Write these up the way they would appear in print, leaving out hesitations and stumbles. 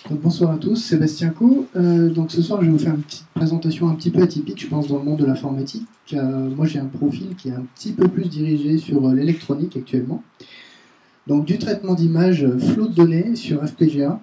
Donc, bonsoir à tous, Sébastien Co. Donc ce soir, je vais vous faire une petite présentation un petit peu atypique, je pense, dans le monde de l'informatique. Moi, j'ai un profil qui est un petit peu plus dirigé sur l'électronique actuellement. Donc du traitement d'images, flot de données sur FPGA.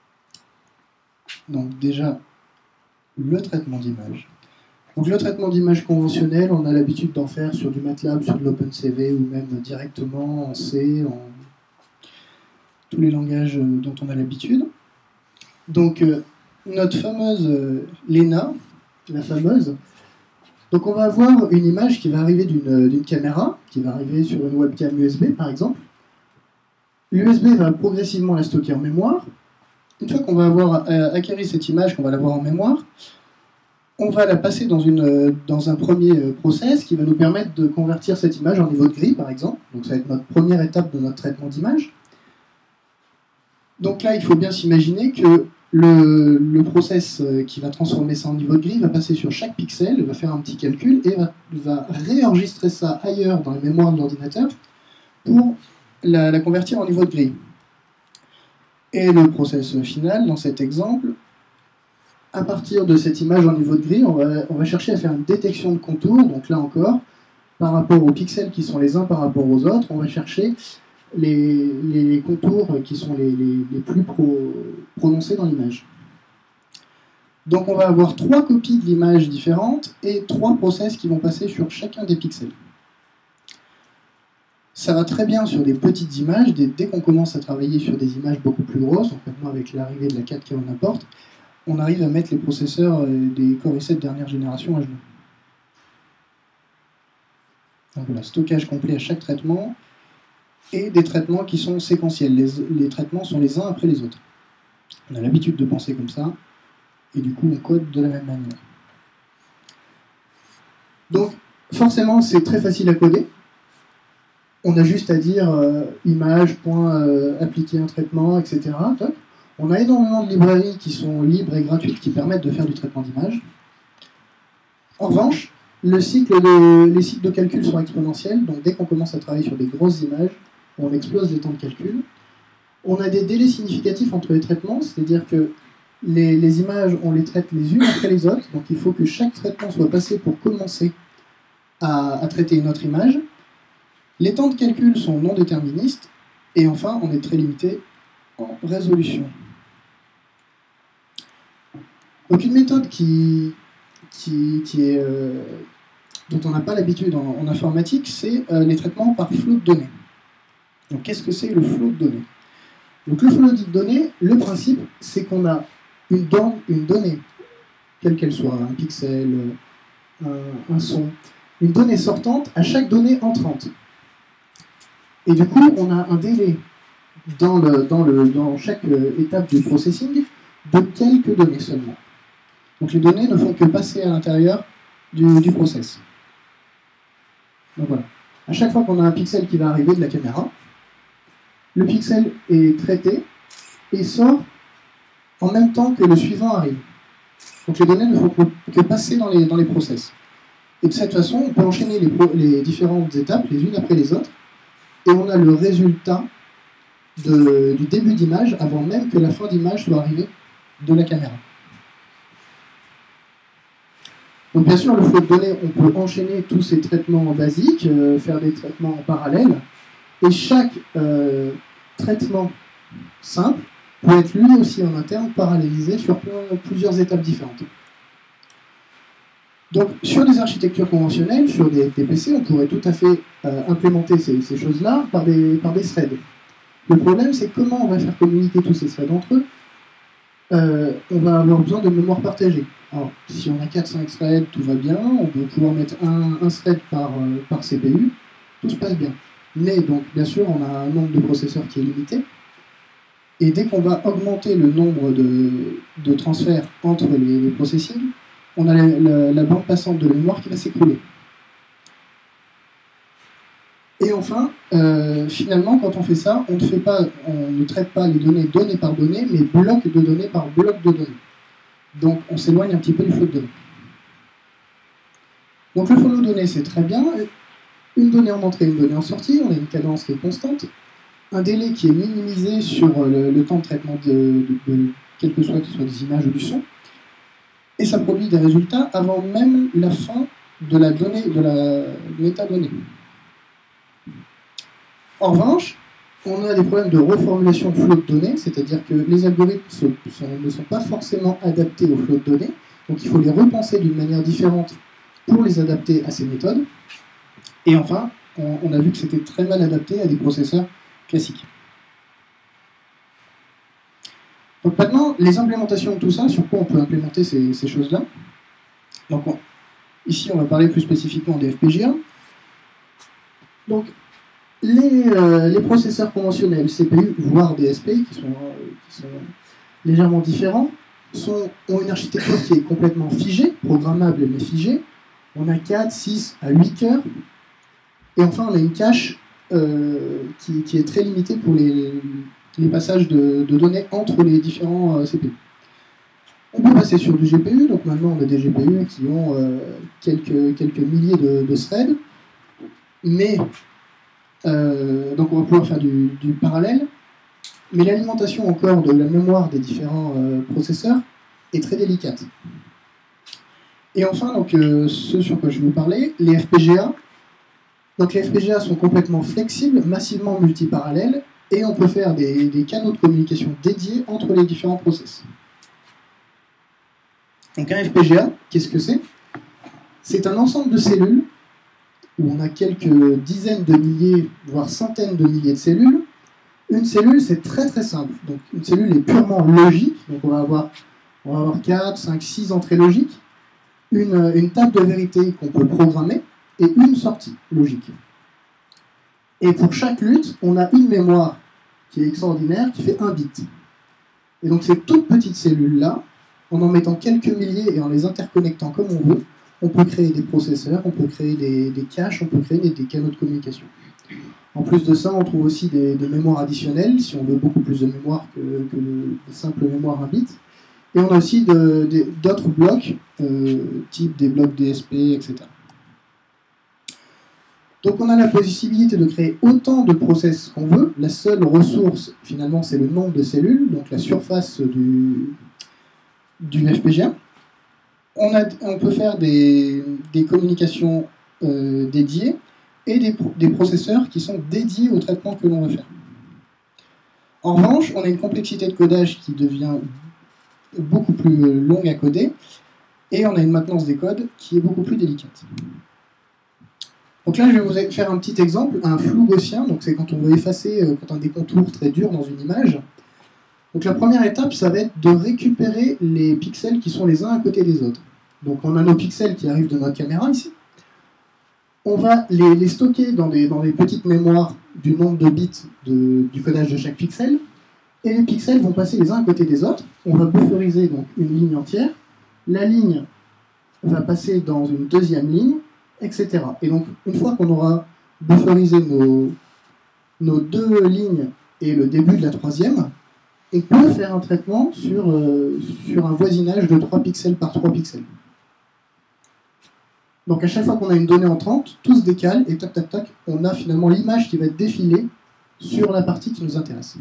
Donc déjà, le traitement d'images. Donc le traitement d'images conventionnel, on a l'habitude d'en faire sur du MATLAB, sur de l'OpenCV ou même directement en C, en tous les langages dont on a l'habitude. Donc, notre fameuse Lena, la fameuse, donc on va avoir une image qui va arriver d'une caméra, qui va arriver sur une webcam USB par exemple. L'USB va progressivement la stocker en mémoire. Une fois qu'on va avoir acquéri cette image, qu'on va l'avoir en mémoire, on va la passer dans un premier process qui va nous permettre de convertir cette image en niveau de grille par exemple. Donc ça va être notre première étape de notre traitement d'image. Donc là, il faut bien s'imaginer que le process qui va transformer ça en niveau de grille va passer sur chaque pixel, va faire un petit calcul et va réenregistrer ça ailleurs dans la mémoire de l'ordinateur pour la convertir en niveau de grille. Et le process final, dans cet exemple, à partir de cette image en niveau de grille, on va chercher à faire une détection de contours. Donc là encore, par rapport aux pixels qui sont les uns par rapport aux autres, on va chercher les contours qui sont les plus prononcés dans l'image. Donc on va avoir 3 copies de l'image différentes et 3 process qui vont passer sur chacun des pixels. Ça va très bien sur des petites images, dès qu'on commence à travailler sur des images beaucoup plus grosses, donc maintenant avec l'arrivée de la 4K ou n'importe, on arrive à mettre les processeurs des Core i7 dernière génération à genoux. Donc voilà, stockage complet à chaque traitement, et des traitements qui sont séquentiels. Les traitements sont les uns après les autres. On a l'habitude de penser comme ça, et du coup on code de la même manière. Donc forcément c'est très facile à coder. On a juste à dire image, point, appliquer un traitement, etc. Top. On a énormément de librairies qui sont libres et gratuites qui permettent de faire du traitement d'image. En revanche, les cycles de calcul sont exponentiels, donc dès qu'on commence à travailler sur des grosses images, on explose les temps de calcul. On a des délais significatifs entre les traitements, c'est-à-dire que les images, on les traite les unes après les autres, donc il faut que chaque traitement soit passé pour commencer à traiter une autre image. Les temps de calcul sont non déterministes, et enfin, on est très limité en résolution. Donc une méthode dont on n'a pas l'habitude en informatique, c'est les traitements par flot de données. Donc qu'est-ce que c'est le flot de données? Donc le flot de données, le principe, c'est qu'on a une donnée, quelle qu'elle soit, un pixel, un son, une donnée sortante à chaque donnée entrante. Et du coup, on a un délai dans chaque étape du processing de quelques données seulement. Donc les données ne font que passer à l'intérieur du process. Donc voilà. À chaque fois qu'on a un pixel qui va arriver de la caméra, le pixel est traité et sort en même temps que le suivant arrive. Donc les données ne font que passer dans les process. Et de cette façon, on peut enchaîner les différentes étapes les unes après les autres, et on a le résultat du début d'image avant même que la fin d'image soit arrivée de la caméra. Donc bien sûr, le flot de données, on peut enchaîner tous ces traitements basiques, faire des traitements en parallèle, et chaque traitement simple peut être lui aussi en interne parallélisé sur plusieurs étapes différentes. Donc sur des architectures conventionnelles, sur des PC, on pourrait tout à fait implémenter ces choses-là par des threads. Le problème, c'est comment on va faire communiquer tous ces threads entre eux. On va avoir besoin de mémoire partagée. Alors, si on a 4-5 threads, tout va bien, on peut pouvoir mettre un thread par CPU, tout se passe bien. Mais donc, bien sûr, on a un nombre de processeurs qui est limité, et dès qu'on va augmenter le nombre de transferts entre les processings, on a la bande passante de la mémoire qui va s'écrouler. Et enfin, finalement, quand on fait ça, on ne traite pas les données donnée par donnée, mais bloc de données par bloc de données. Donc on s'éloigne un petit peu du flot de données. Donc le flot de données, c'est très bien. Une donnée en entrée, une donnée en sortie, on a une cadence qui est constante, un délai qui est minimisé sur le temps de traitement quel que soit des images ou du son, et ça produit des résultats avant même la fin de la donnée, de la métadonnée. En revanche, on a des problèmes de reformulation de flot de données, c'est-à-dire que les algorithmes ne sont pas forcément adaptés au flot de données, donc il faut les repenser d'une manière différente pour les adapter à ces méthodes. Et enfin, on a vu que c'était très mal adapté à des processeurs classiques. Donc maintenant, les implémentations de tout ça, sur quoi on peut implémenter ces choses-là. Donc ici, on va parler plus spécifiquement des FPGA. Donc, les processeurs conventionnels, CPU, voire DSP, qui sont légèrement différents, ont une architecture qui est complètement figée, programmable mais figée. On a 4, 6 à 8 cœurs. Et enfin, on a une cache qui est très limitée pour les passages de données entre les différents CPU. On peut passer sur du GPU, donc maintenant on a des GPU qui ont quelques milliers de threads, mais donc on va pouvoir faire du parallèle, mais l'alimentation encore de la mémoire des différents processeurs est très délicate. Et enfin, donc, ce sur quoi je vais vous parler, les FPGA. Donc les FPGA sont complètement flexibles, massivement multiparallèles, et on peut faire des canaux de communication dédiés entre les différents process. Donc un FPGA, qu'est-ce que c'est? C'est un ensemble de cellules où on a quelques dizaines de milliers, voire centaines de milliers de cellules. Une cellule, c'est très très simple. Donc une cellule est purement logique, donc on va avoir 4, 5, 6 entrées logiques, une table de vérité qu'on peut programmer, et une sortie logique. Et pour chaque lutte, on a une mémoire qui est extraordinaire, qui fait 1 bit. Et donc ces toutes petites cellules-là, en mettant quelques milliers et en les interconnectant comme on veut, on peut créer des processeurs, on peut créer des caches, on peut créer des canaux de communication. En plus de ça, on trouve aussi des mémoires additionnelles, si on veut beaucoup plus de mémoire que de simples mémoires 1 bit. Et on a aussi d'autres blocs, type des blocs DSP, etc. Donc on a la possibilité de créer autant de process qu'on veut. La seule ressource, finalement, c'est le nombre de cellules, donc la surface d'une FPGA. On peut faire des communications dédiées et des processeurs qui sont dédiés au traitement que l'on veut faire. En revanche, on a une complexité de codage qui devient beaucoup plus longue à coder, et on a une maintenance des codes qui est beaucoup plus délicate. Donc là, je vais vous faire un petit exemple, un flou gaussien, donc c'est quand on veut effacer quand on a des contours très durs dans une image. Donc la première étape, ça va être de récupérer les pixels qui sont les uns à côté des autres. Donc on a nos pixels qui arrivent de notre caméra ici. On va les stocker dans des petites mémoires du nombre de bits du codage de chaque pixel, et les pixels vont passer les uns à côté des autres. On va bufferiser donc une ligne entière. La ligne va passer dans une deuxième ligne, etc. Et donc, une fois qu'on aura bufferisé nos deux lignes et le début de la troisième, on peut faire un traitement sur un voisinage de 3 pixels par 3 pixels. Donc à chaque fois qu'on a une donnée entrante, tout se décale et tac tac tac, on a finalement l'image qui va être défilée sur la partie qui nous intéresse.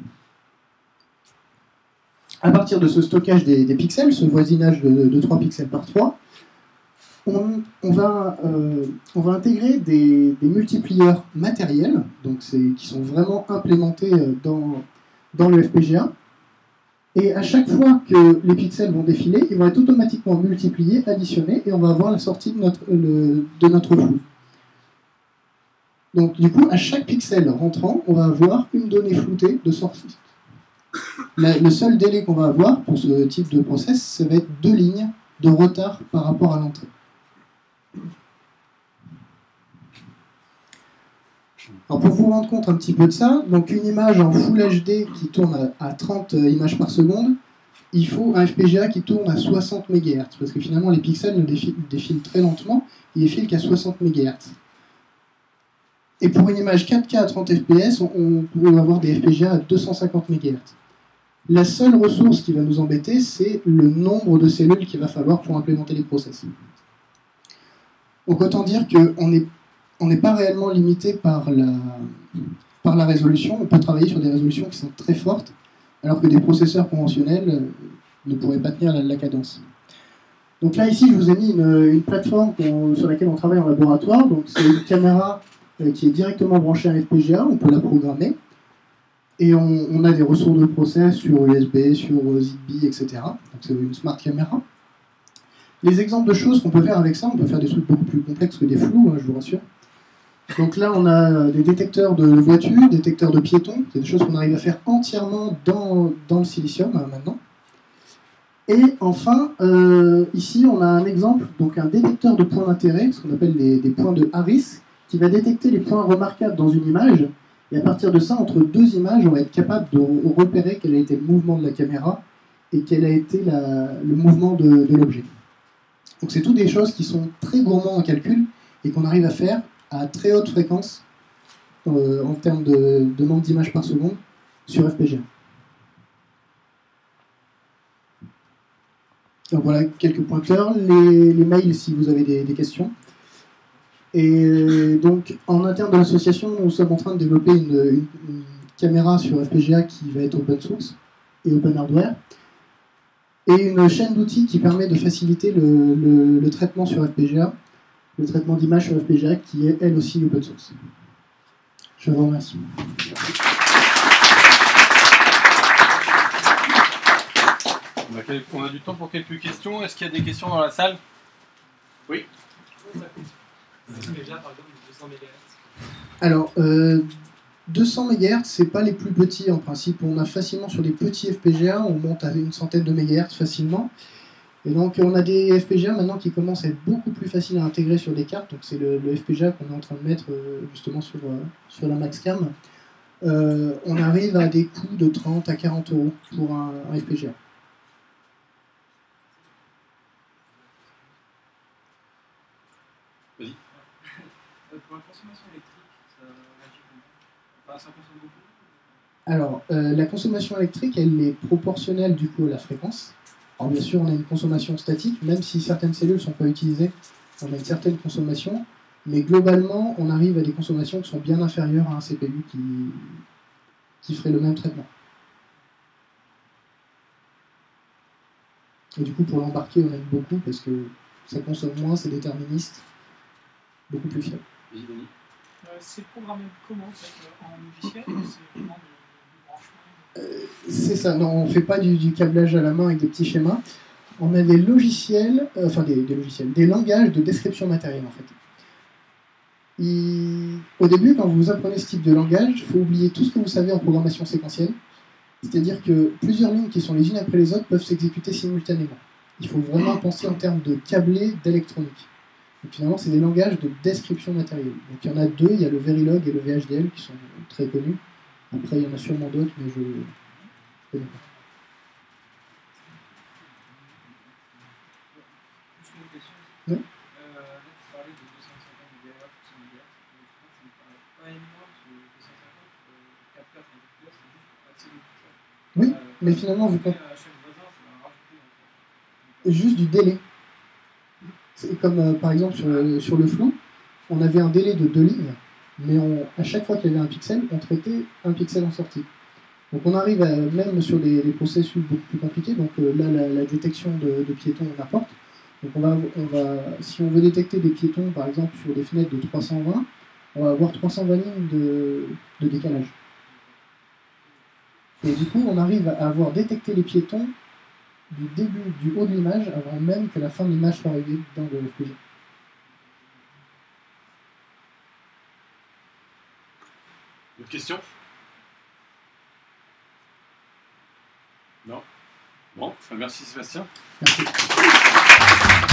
À partir de ce stockage des pixels, ce voisinage de 3 pixels par 3, on va intégrer des multiplieurs matériels, donc qui sont vraiment implémentés dans le FPGA. Et à chaque fois que les pixels vont défiler, ils vont être automatiquement multipliés, additionnés, et on va avoir la sortie de notre flou. Donc du coup, à chaque pixel rentrant, on va avoir une donnée floutée de sortie. Le seul délai qu'on va avoir pour ce type de process, ça va être 2 lignes de retard par rapport à l'entrée. Alors pour vous rendre compte un petit peu de ça, donc une image en Full HD qui tourne à 30 images par seconde, il faut un FPGA qui tourne à 60 MHz, parce que finalement les pixels ne défilent très lentement, ils défilent qu'à 60 MHz. Et pour une image 4K à 30 fps, on peut avoir des FPGA à 250 MHz. La seule ressource qui va nous embêter, c'est le nombre de cellules qu'il va falloir pour implémenter les process. Donc autant dire qu'on n'est pas réellement limité par la résolution, on peut travailler sur des résolutions qui sont très fortes, alors que des processeurs conventionnels ne pourraient pas tenir la cadence. Donc là, ici, je vous ai mis une plateforme sur laquelle on travaille en laboratoire. Donc c'est une caméra qui est directement branchée à un FPGA, on peut la programmer. Et on a des ressources de process sur USB, sur Zigbee, etc. Donc c'est une smart caméra. Les exemples de choses qu'on peut faire avec ça, on peut faire des trucs beaucoup plus complexes que des flous, je vous rassure. Donc là, on a des détecteurs de voitures, détecteurs de piétons. C'est des choses qu'on arrive à faire entièrement dans le silicium maintenant. Et enfin, ici, on a un exemple, donc un détecteur de points d'intérêt, ce qu'on appelle des points de Harris, qui va détecter les points remarquables dans une image. Et à partir de ça, entre deux images, on va être capable de repérer quel a été le mouvement de la caméra et quel a été le mouvement de l'objet. Donc c'est toutes des choses qui sont très gourmands en calcul et qu'on arrive à faire à très haute fréquence en termes de nombre d'images par seconde sur FPGA. Donc voilà quelques pointeurs, les mails si vous avez des questions. Et donc en interne de l'association, nous sommes en train de développer une caméra sur FPGA qui va être open source et open hardware, et une chaîne d'outils qui permet de faciliter le traitement sur FPGA, le traitement d'images sur FPGA qui est elle aussi open source. Je vous remercie. On a du temps pour quelques questions. Est-ce qu'il y a des questions dans la salle? Oui. Alors, 200 MHz, c'est pas les plus petits en principe. On a facilement sur des petits FPGA, on monte à une centaine de MHz facilement. Et donc, on a des FPGA maintenant qui commencent à être beaucoup plus faciles à intégrer sur des cartes. Donc, c'est le FPGA qu'on est en train de mettre justement sur la MaxCam. On arrive à des coûts de 30 à 40 € pour un FPGA. Vas-y. Pour la consommation électrique, ça consomme beaucoup? Alors, la consommation électrique, elle est proportionnelle du coup à la fréquence. Alors bien sûr, on a une consommation statique, même si certaines cellules ne sont pas utilisées, on a une certaine consommation, mais globalement, on arrive à des consommations qui sont bien inférieures à un CPU qui ferait le même traitement. Et du coup, pour l'embarquer, on aime beaucoup parce que ça consomme moins, c'est déterministe, beaucoup plus fiable. C'est programmé comment en fait, en logiciel ou c'est vraiment du branchement? C'est ça, non, on ne fait pas du câblage à la main avec des petits schémas. On a des logiciels, des langages de description matérielle en fait. Au début, quand vous apprenez ce type de langage, il faut oublier tout ce que vous savez en programmation séquentielle. C'est-à-dire que plusieurs lignes qui sont les unes après les autres peuvent s'exécuter simultanément. Il faut vraiment penser en termes de câblé, d'électronique. Donc finalement, c'est des langages de description matérielle. Donc il y en a deux, il y a le Verilog et le VHDL qui sont très connus. Après, il y en a sûrement d'autres, mais je ne connais pas. Juste une question. Oui. Là, tu parlais de 250 MHz, 100 MHz. Je crois que ça me paraît pas énorme, parce que 250, 4 4 avec c'est juste pour accéder tout ça. Oui, mais finalement, vu qu'on... Chaque voisin, ça va rajouter en fait. Juste du délai. C'est comme par exemple sur le flou, on avait un délai de 2 lignes, mais à chaque fois qu'il y avait un pixel, on traitait un pixel en sortie. Donc on arrive même sur les processus beaucoup plus compliqués, donc là la détection de piétons on apporte. Donc si on veut détecter des piétons par exemple sur des fenêtres de 320, on va avoir 320 lignes de décalage. Et du coup on arrive à avoir détecté les piétons du début, du haut de l'image, avant même que la fin de l'image soit arrivée dans le FPGA. D'autres questions? Non? Bon, merci Sébastien. Merci.